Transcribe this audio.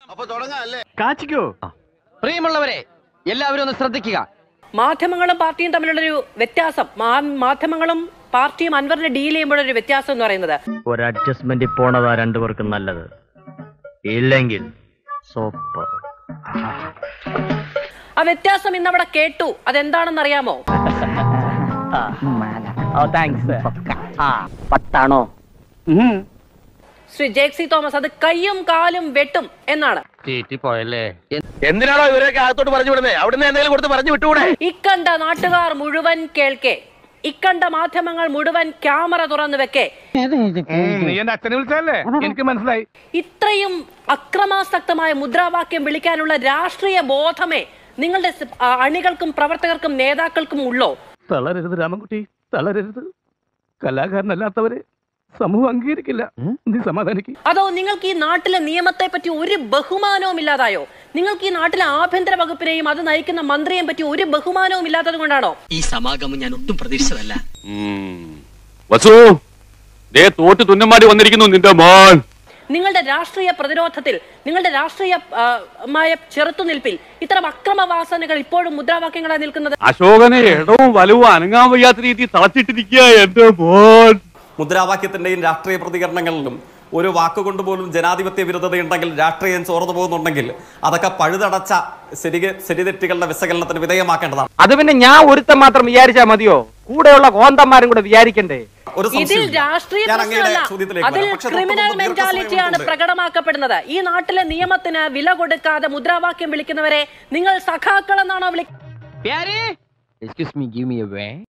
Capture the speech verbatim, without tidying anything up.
കാച്ചിക്കോ. പ്രിയമുള്ളവരെ, എല്ലാവരും ഒന്ന് ശ്രദ്ധിക്കുക. മാധ്യമങ്ങളും പാർട്ടിയും തമ്മിലുള്ളൊരു വ്യത്യാസം, മാധ്യമങ്ങളും പാർട്ടിയും അൻവറിനെ ഡീൽ ചെയ്യുമ്പോഴൊരു വ്യത്യാസം എന്ന് പറയുന്നത്, ഒരു അഡ്ജസ്റ്റ്മെന്റ് പോണതാ രണ്ടുപേർക്കും നല്ലത്. ഇല്ലെങ്കിൽ സോപ്പ്. ആ വ്യത്യാസം ഇന്നവിടെ കേട്ടു. അതെന്താണെന്ന് അറിയാമോ? പത്താണോ? ശ്രീ ജേക്സി തോമസ്, അത് കയ്യും കാലും വെട്ടും എന്നാണ്. പോയല്ലേ? എന്തിനാണോ ഇവരൊക്കെ അകത്തോട്ട് പറഞ്ഞു വിടുന്നത്? അവിടുന്ന് എന്തെങ്കിലും കൊടുത്ത് പറഞ്ഞു വിട്ടുകൂടെ? ഇക്കണ്ട നാട്ടുകാർ മുഴുവൻ കേൾക്കെ, ഇക്കണ്ട മാധ്യമങ്ങൾ മുഴുവൻ ക്യാമറ തുറന്നു വെക്കേ, നീ എന്റെ അച്ഛനെ വിളിച്ചല്ലേ? എനിക്ക് മനസ്സിലായി. ഇത്രയും അക്രമാസക്തമായ മുദ്രാവാക്യം വിളിക്കാനുള്ള രാഷ്ട്രീയ ബോധമേ നിങ്ങളുടെ അണികൾക്കും പ്രവർത്തകർക്കും നേതാക്കൾക്കും ഉള്ളോ? തളരരുത് രാമൻകുട്ടി, തളരരുത്. കലാകാരനല്ലാത്തവരെ സമൂഹം അംഗീകരിക്കില്ല. നീ സമാധാനിക്ക്. അതോ നിങ്ങൾക്ക് ഈ നാട്ടിലെ നിയമത്തെ പറ്റി ഒരു ബഹുമാനവും ഇല്ലാതായോ? നിങ്ങൾക്ക് ഈ നാട്ടിലെ ആഭ്യന്തര വകുപ്പിനെയും അത് നയിക്കുന്ന മന്ത്രിയെയും പറ്റി ഒരു ബഹുമാനവും ഇല്ലാത്തത് കൊണ്ടാണോ ഈ സമാഗമം ഞാൻ ഒട്ടും പ്രതീക്ഷിച്ചതല്ല? തോറ്റ് തുന്നമാടി വന്നിരിക്കുന്നു നിന്റെ മോൻ. നിങ്ങളുടെ രാഷ്ട്രീയ പ്രതിരോധത്തിൽ, നിങ്ങളുടെ രാഷ്ട്രീയമായ ചെറുത്തുനിൽപ്പിൽ ഇത്തരം അക്രമവാസനകൾ ഇപ്പോഴും മുദ്രാവാക്യങ്ങളായി നിൽക്കുന്നത്? അശോകനെ ഇടവും വലവും അനങ്ങാൻ വയ്യാത്ത രീതി തളച്ചിട്ടിരിക്കുക എന്റെ മോൻ. മുദ്രാവാക്യത്തിന്റെയും രാഷ്ട്രീയ പ്രതികരണങ്ങളിലും ഒരു വാക്കുകൊണ്ട് പോലും ജനാധിപത്യ വിരുദ്ധതയുണ്ടെങ്കിൽ, രാഷ്ട്രീയം ചോർന്നു പോകുന്നുണ്ടെങ്കിൽ അതൊക്കെ പഴുതടച്ച ശരിതെറ്റുകളുടെ വിശകലനത്തിന് വിധേയമാക്കേണ്ടതാണ്. അത് പിന്നെ ഞാൻ ഒരുത്തം മാത്രം വിചാരിച്ചാൽ മതിയോ? കൂടെയുള്ള കോന്തന്മാരും കൂടെ വിചാരിക്കണ്ടേ? ഇതിൽ രാഷ്ട്രീയ പ്രശ്നമല്ല, അതിൽ ക്രിമിനൽ മെന്റാലിറ്റിയാണ് പ്രകടമാക്കപ്പെടുന്നത്. ഈ നാട്ടിലെ നിയമത്തിന് വില കൊടുക്കാതെ മുദ്രാവാക്യം വിളിക്കുന്നവരെ നിങ്ങൾ സഖാക്കൾ എന്നാണോ വിളിക്കുന്നത്?